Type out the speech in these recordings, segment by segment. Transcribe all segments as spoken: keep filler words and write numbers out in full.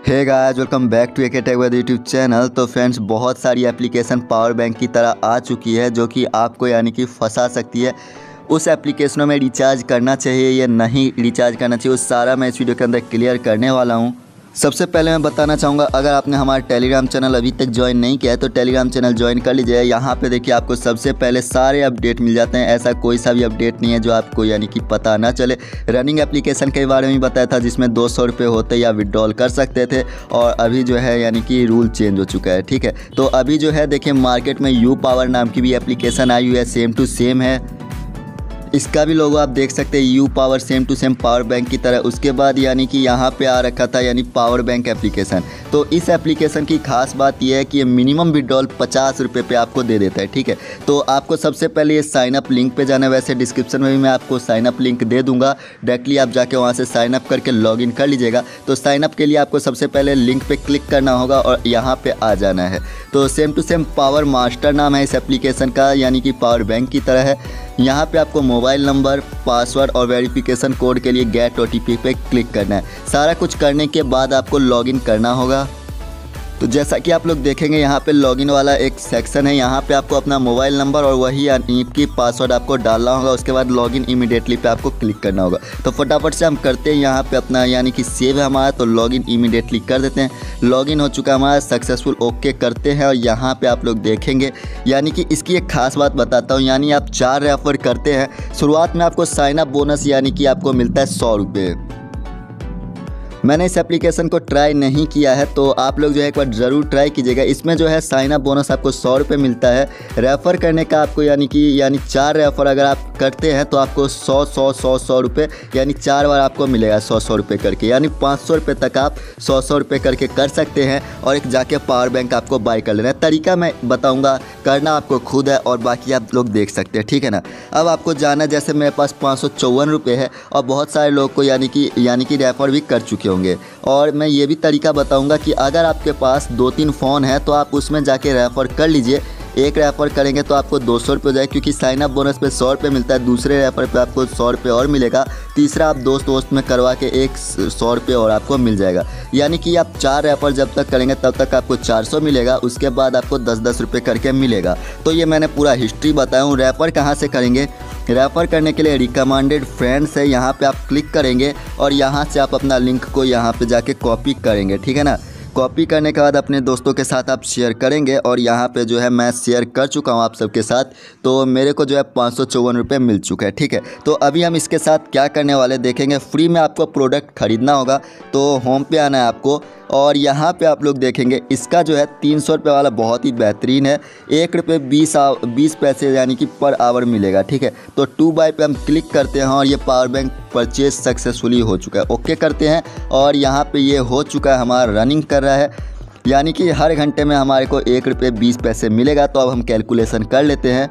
Hey guys, welcome back to AK tech with YouTube channel. तो friends, बहुत सारी application power bank की तरह आ चुकी है जो कि आपको यानी कि फंसा सकती है। उस एप्लीकेशनों में रिचार्ज करना चाहिए या नहीं रिचार्ज करना चाहिए, उस सारा मैं इस वीडियो के अंदर क्लियर करने वाला हूँ। सबसे पहले मैं बताना चाहूँगा, अगर आपने हमारा टेलीग्राम चैनल अभी तक ज्वाइन नहीं किया है तो टेलीग्राम चैनल ज्वाइन कर लीजिए। यहाँ पे देखिए आपको सबसे पहले सारे अपडेट मिल जाते हैं। ऐसा कोई सा भी अपडेट नहीं है जो आपको यानी कि पता ना चले। रनिंग एप्लीकेशन के बारे में बताया था जिसमें दो सौ रुपये होते या विड्रॉल कर सकते थे, और अभी जो है यानी कि रूल चेंज हो चुका है। ठीक है, तो अभी जो है देखिए मार्केट में यू पावर नाम की भी एप्लीकेशन आई हुई है, सेम टू सेम है। इसका भी लोगो आप देख सकते हैं, you power same to same power bank की तरह। उसके बाद यानी कि यहाँ पे आ रखा था यानी पावर बैंक एप्लीकेशन। तो इस एप्लीकेशन की खास बात यह है कि ये मिनिमम विड्रॉल पचास रुपये पे आपको दे देता है। ठीक है, तो आपको सबसे पहले ये साइन अप लिंक पे जाना है। वैसे डिस्क्रिप्शन में भी मैं आपको साइन अप लिंक दे दूंगा, डायरेक्टली आप जाके वहाँ से साइन अप करके लॉगिन कर लीजिएगा। तो साइन अप के लिए आपको सबसे पहले लिंक पे क्लिक करना होगा और यहाँ पे आ जाना है। तो same to same power master नाम है इस एप्लीकेशन का, यानी कि पावर बैंक की तरह है। यहाँ पे आपको मोबाइल नंबर, पासवर्ड और वेरिफिकेशन कोड के लिए गेट ओटीपी पे क्लिक करना है। सारा कुछ करने के बाद आपको लॉगिन करना होगा। तो जैसा कि आप लोग देखेंगे यहाँ पे लॉगिन वाला एक सेक्शन है। यहाँ पे आपको अपना मोबाइल नंबर और वही यानी कि पासवर्ड आपको डालना होगा। उसके बाद लॉगिन इमीडिएटली पे आपको क्लिक करना होगा। तो फटाफट से हम करते हैं यहाँ पे अपना यानी कि सेव है हमारा, तो लॉगिन इमीडिएटली कर देते हैं। लॉगिन हो चुका हमारा सक्सेसफुल, ओके करते हैं। और यहाँ पे आप लोग देखेंगे यानी कि इसकी एक खास बात बताता हूँ, यानी आप चार रेफर करते हैं, शुरुआत में आपको साइन अप बोनस यानी कि आपको मिलता है सौ रुपये। मैंने इस एप्लीकेशन को ट्राई नहीं किया है, तो आप लोग जो है एक बार ज़रूर ट्राई कीजिएगा। इसमें जो है साइन अप बोनस आपको सौ रुपये मिलता है। रेफ़र करने का आपको यानी कि यानी चार रेफ़र अगर आप करते हैं तो आपको सौ सौ सौ सौ रुपये यानी चार बार आपको मिलेगा सौ सौ रुपये करके, यानी पाँच सौ रुपये तक आप सौ सौ रुपये करके कर सकते हैं। और एक जाके पावर बैंक आपको बाय कर लेना है। तरीका मैं बताऊँगा, करना आपको खुद है और बाकी आप लोग देख सकते हैं। ठीक है ना। अब आपको जाना, जैसे मेरे पास पाँच सौ चौवन रुपये है और बहुत सारे लोग को यानी कि यानी कि रेफ़र भी कर चुके होंगे। और मैं ये भी तरीका बताऊंगा कि अगर आपके पास दो तीन फ़ोन है तो आप उसमें जाके रेफ़र कर लीजिए। एक रेफ़र करेंगे तो आपको दो सौ रुपये हो जाए, क्योंकि साइन अप बोनस पे सौ रुपये मिलता है। दूसरे रेफ़र पे आपको सौ रुपये और मिलेगा। तीसरा आप दोस्त दोस्त में करवा के एक सौ रुपये और आपको मिल जाएगा। यानी कि आप चार रेफ़र जब तक करेंगे तब तक आपको चार सौ मिलेगा। उसके बाद आपको दस दस रुपये करके मिलेगा। तो ये मैंने पूरा हिस्ट्री बताया हूँ। रेफ़र कहाँ से करेंगे, रेफ़र करने के लिए रिकमेंडेड फ्रेंड्स है, यहाँ पे आप क्लिक करेंगे और यहाँ से आप अपना लिंक को यहाँ पे जाके कॉपी करेंगे। ठीक है ना। कॉपी करने के बाद अपने दोस्तों के साथ आप शेयर करेंगे, और यहाँ पे जो है मैं शेयर कर चुका हूँ आप सबके साथ। तो मेरे को जो है पाँच सौ चौवन रुपये मिल चुका है। ठीक है, तो अभी हम इसके साथ क्या करने वाले देखेंगे। फ्री में आपको प्रोडक्ट ख़रीदना होगा, तो होम पे आना है आपको, और यहाँ पे आप लोग देखेंगे इसका जो है तीन सौ रुपये वाला बहुत ही बेहतरीन है। एक रुपये बीस बीस पैसे यानी कि पर आवर मिलेगा। ठीक है, तो टू बाई पे हम क्लिक करते हैं और ये पावर बैंक परचेज सक्सेसफुली हो चुका है। ओके करते हैं और यहाँ पे ये हो चुका है, हमारा रनिंग कर रहा है, यानी कि हर घंटे में हमारे को एक रुपये बीस पैसे मिलेगा। तो अब हम कैलकुलेशन कर लेते हैं।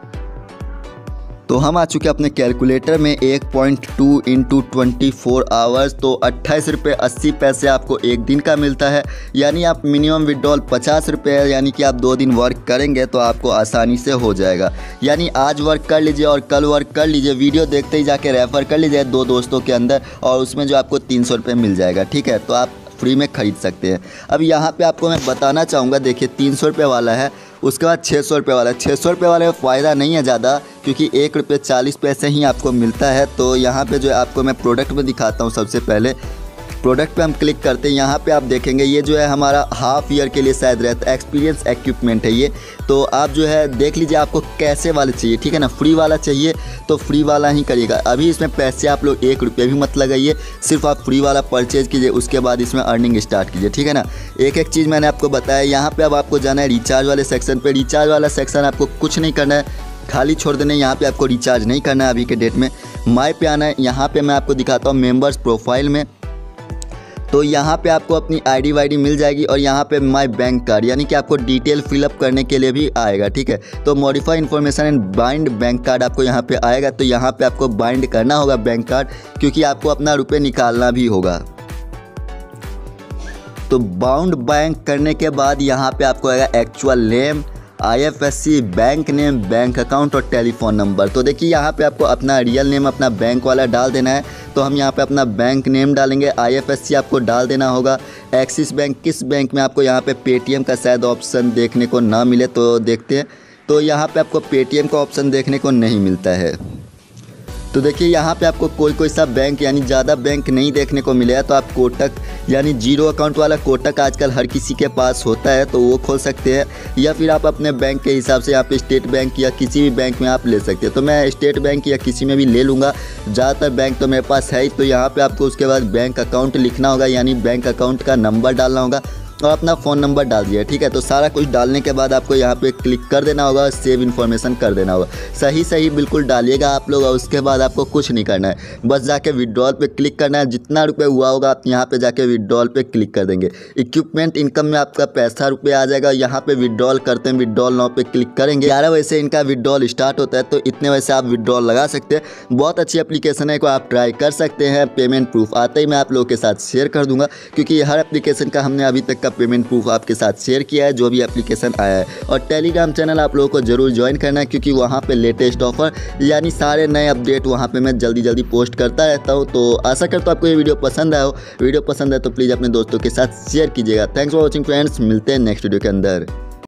तो हम आ चुके हैं अपने कैलकुलेटर में, एक point two into twenty four hours, तो अट्ठाईस रुपये अस्सी पैसे आपको एक दिन का मिलता है। यानी आप मिनिमम विड्रॉल पचास रुपये है, यानी कि आप दो दिन वर्क करेंगे तो आपको आसानी से हो जाएगा। यानी आज वर्क कर लीजिए और कल वर्क कर लीजिए, वीडियो देखते ही जाके रेफ़र कर लीजिए दो दोस्तों के अंदर, और उसमें जो आपको तीन सौ रुपये मिल जाएगा। ठीक है, तो आप फ्री में ख़रीद सकते हैं। अब यहाँ पे आपको मैं बताना चाहूँगा, देखिए तीन सौ रुपये वाला है, उसके बाद छः सौ रुपये वाला है। छः सौ रुपये वाले में फ़ायदा नहीं है ज़्यादा, क्योंकि एक रुपये चालीस पैसे ही आपको मिलता है। तो यहाँ पे जो है आपको मैं प्रोडक्ट में दिखाता हूँ। सबसे पहले प्रोडक्ट पे हम क्लिक करते हैं। यहाँ पे आप देखेंगे ये जो है हमारा हाफ ईयर के लिए शायद रहता है, एक्सपीरियंस इक्विपमेंट है ये। तो आप जो है देख लीजिए आपको कैसे वाले चाहिए। ठीक है ना, फ्री वाला चाहिए तो फ्री वाला ही करिएगा। अभी इसमें पैसे आप लोग एक रुपये भी मत लगाइए, सिर्फ आप फ्री वाला परचेज़ कीजिए, उसके बाद इसमें अर्निंग स्टार्ट कीजिए। ठीक है ना। एक एक चीज़ मैंने आपको बताया। यहाँ पर अब आपको जाना है रिचार्ज वाले सेक्शन पर। रिचार्ज वाला सेक्शन आपको कुछ नहीं करना है, खाली छोड़ देना है। यहाँ पे आपको रिचार्ज नहीं करना है अभी के डेट में। माई पे आना है। यहाँ पे मैं आपको दिखाता हूँ मेंबर्स प्रोफाइल में। तो यहाँ पे आपको अपनी आईडी वाईडी मिल जाएगी, और यहाँ पे माय बैंक कार्ड यानी कि आपको डिटेल फिलअप करने के लिए भी आएगा। ठीक है, तो modify information and bind bank card आपको यहाँ पे आएगा। तो यहाँ पे आपको बाइंड करना होगा बैंक कार्ड, क्योंकि आपको अपना रुपये निकालना भी होगा। तो बाउंड बैंक करने के बाद यहाँ पे आपको आएगा actual name, IFSC, bank name, bank account और टेलीफोन नंबर। तो देखिए यहाँ पे आपको अपना रियल नेम अपना बैंक वाला डाल देना है। तो हम यहाँ पे अपना बैंक नेम डालेंगे, आईएफएससी आपको डाल देना होगा, एक्सिस बैंक किस बैंक में आपको यहाँ पे पेटीएम का शायद ऑप्शन देखने को ना मिले तो देखते हैं। तो यहाँ पे आपको पेटीएम का ऑप्शन देखने को नहीं मिलता है। तो देखिए यहाँ पे आपको कोई कोई सा बैंक यानी ज़्यादा बैंक नहीं देखने को मिलेगा, तो आप कोटक यानी जीरो अकाउंट वाला कोटक आजकल हर किसी के पास होता है तो वो खोल सकते हैं, या फिर आप अपने बैंक के हिसाब से यहाँ पे स्टेट बैंक या किसी भी बैंक में आप ले सकते हैं। तो मैं स्टेट बैंक या किसी में भी ले लूँगा, ज़्यादातर बैंक तो मेरे पास है ही। तो यहाँ पर आपको उसके बाद बैंक अकाउंट लिखना होगा, यानी बैंक अकाउंट का नंबर डालना होगा और अपना फ़ोन नंबर डाल दिया, ठीक है। तो सारा कुछ डालने के बाद आपको यहाँ पे क्लिक कर देना होगा, सेव इन्फॉर्मेशन कर देना होगा। सही सही बिल्कुल डालिएगा आप लोग, और उसके बाद आपको कुछ नहीं करना है, बस जाके विड्रॉल पे क्लिक करना है। जितना रुपए हुआ होगा आप यहाँ पे जाके विड्रॉल पे क्लिक कर देंगे। इक्विपमेंट इनकम में आपका पैसा रुपये आ जाएगा। यहाँ पे विड्रॉल करते हैं, विड्रॉल नाउ पे क्लिक करेंगे। ग्यारह बजे से इनका विड्रॉल स्टार्ट होता है, तो इतने बजे से आप विड्रॉल लगा सकते हैं। बहुत अच्छी एप्लीकेशन है, को आप ट्राई कर सकते हैं। पेमेंट प्रूफ आते ही मैं आप लोगों के साथ शेयर कर दूँगा, क्योंकि हर एप्लीकेशन का हमने अभी तक का पेमेंट प्रूफ आपके साथ शेयर किया है जो भी एप्लीकेशन आया है। और टेलीग्राम चैनल आप लोगों को जरूर ज्वाइन करना है, क्योंकि वहाँ पे लेटेस्ट ऑफर यानी सारे नए अपडेट वहाँ पे मैं जल्दी जल्दी पोस्ट करता रहता हूँ। तो आशा करता हूँ आपको ये वीडियो पसंद आया हो। वीडियो पसंद है तो प्लीज़ अपने दोस्तों के साथ शेयर कीजिएगा। थैंक्स फॉर वॉचिंग फ्रेंड्स, मिलते हैं नेक्स्ट वीडियो के अंदर।